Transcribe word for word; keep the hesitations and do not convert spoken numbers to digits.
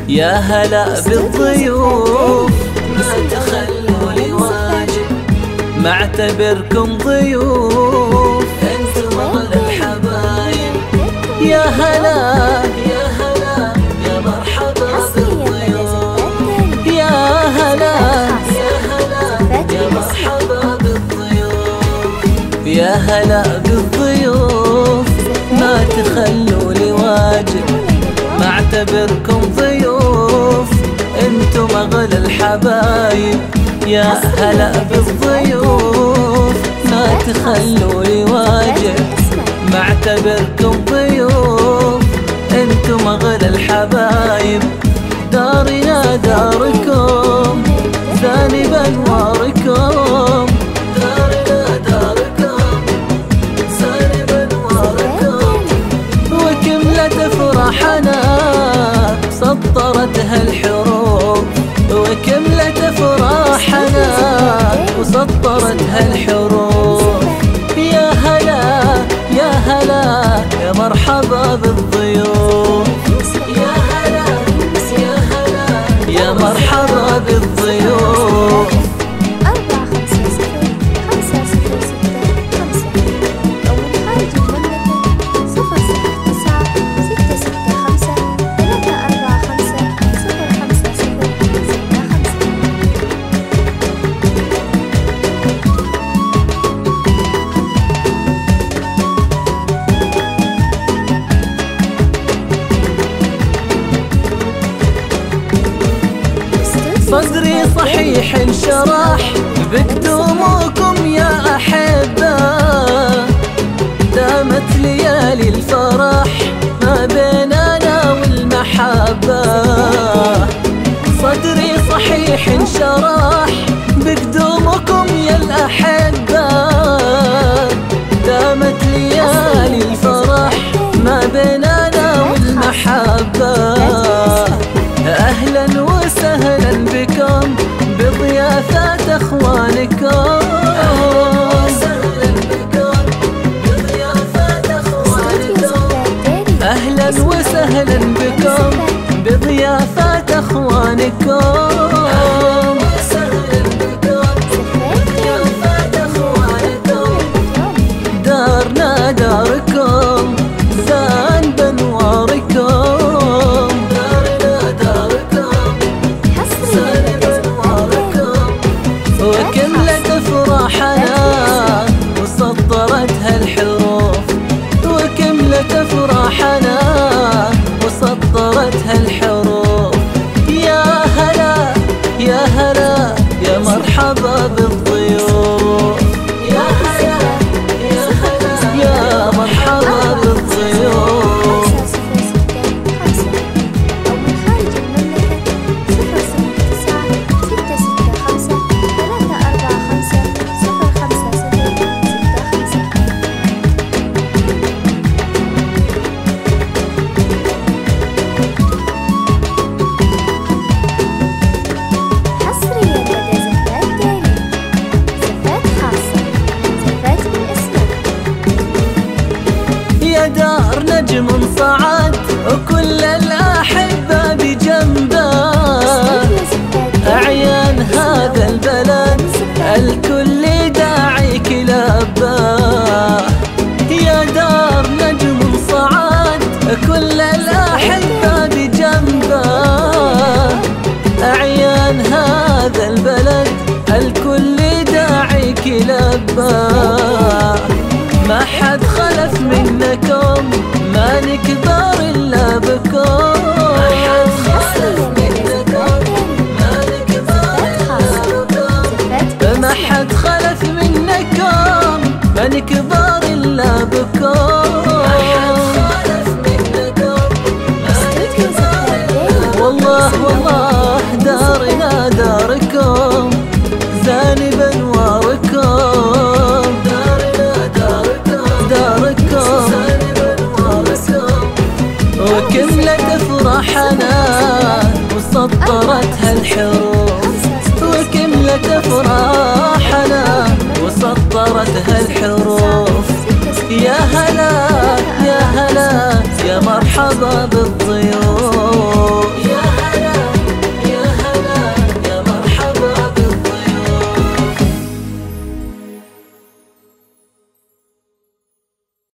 يا هلا بالضيوف ما تخلوا لي واجب، معتبركم ضيوف انتم اغلى الحبايب. يا هلا يا هلا يا مرحبا بالضيوف، يا هلا يا هلا يا مرحبا بالضيوف. يا هلا بالضيوف ما تخلوا لي واجب، معتبركم ضيوف انتم اغلى الحبايب. يا هلا بالضيوف ما تخلوا لي واجب، معتبركم ضيوف انتم اغلى الحبايب. دارنا داركم ثاني بانواركم، دارنا داركم ثاني بانواركم. وكملت فرحنا سطرتها الحروف، وكملت فرحنا وسطرتها الحروف. يا هلا يا هلا يا مرحبا بالضيوف، يا هلا يا هلا يا مرحبا بالضيوف. أربعة خمسة صفر خمسة صفر ستة خمسة أو من خارج المملكة صفر صفر تسعة ستة ستة خمسة ثلاثة أربعة خمسة صفر خمسة صفر ستة خمسة. صدري صحيح انشرح بقدومكم يا أحبة، دامت ليالي الفرح ما بيننا والمحبة. صدري صحيح انشرح بقدومكم يا الأحبة، دامت ليالي الفرح ما بيننا والمحبة. أهلا وسهلا بكم بضيافة أخوانكم، أهلا وسهلا بكم بضيافة أخوانكم، أهلا وسهلا بكم بضيافة أخوانكم، أهلا وسهلا بكم بضيافة أخوانكم. دارنا داركم زان بانواركم، وكملت فرحنا وسطرتها الحروف، وكملت فرحنا وسطرتها الحروف. يا هلا يا هلا يا مرحبا بالضيوف، يا هلا يا هلا يا مرحبا بالضيوف. يا دار نجم صعد وكل الأحبة بجنبه، أعيان هذا البلد الكل داعيك لبه. يا دار نجم صعد كل الأحبة بجنبه، أعيان هذا البلد الكل داعيك لبه. ما حد خلف منكم ما نكبر إلا بكم، ما حد خلف منكم ما نكبر إلا بكم، ما حد خلف منكم ما نكبر إلا بكم، ما حد خلف منكم ما نكبر إلا بكم. والله والله دارنا داركم زان بانواركم، وكملت فرحنا وسطرتها الحروف، وكملت فرحنا وسطرتها الحروف. يا هلا يا هلا يا مرحبا بالضيوف.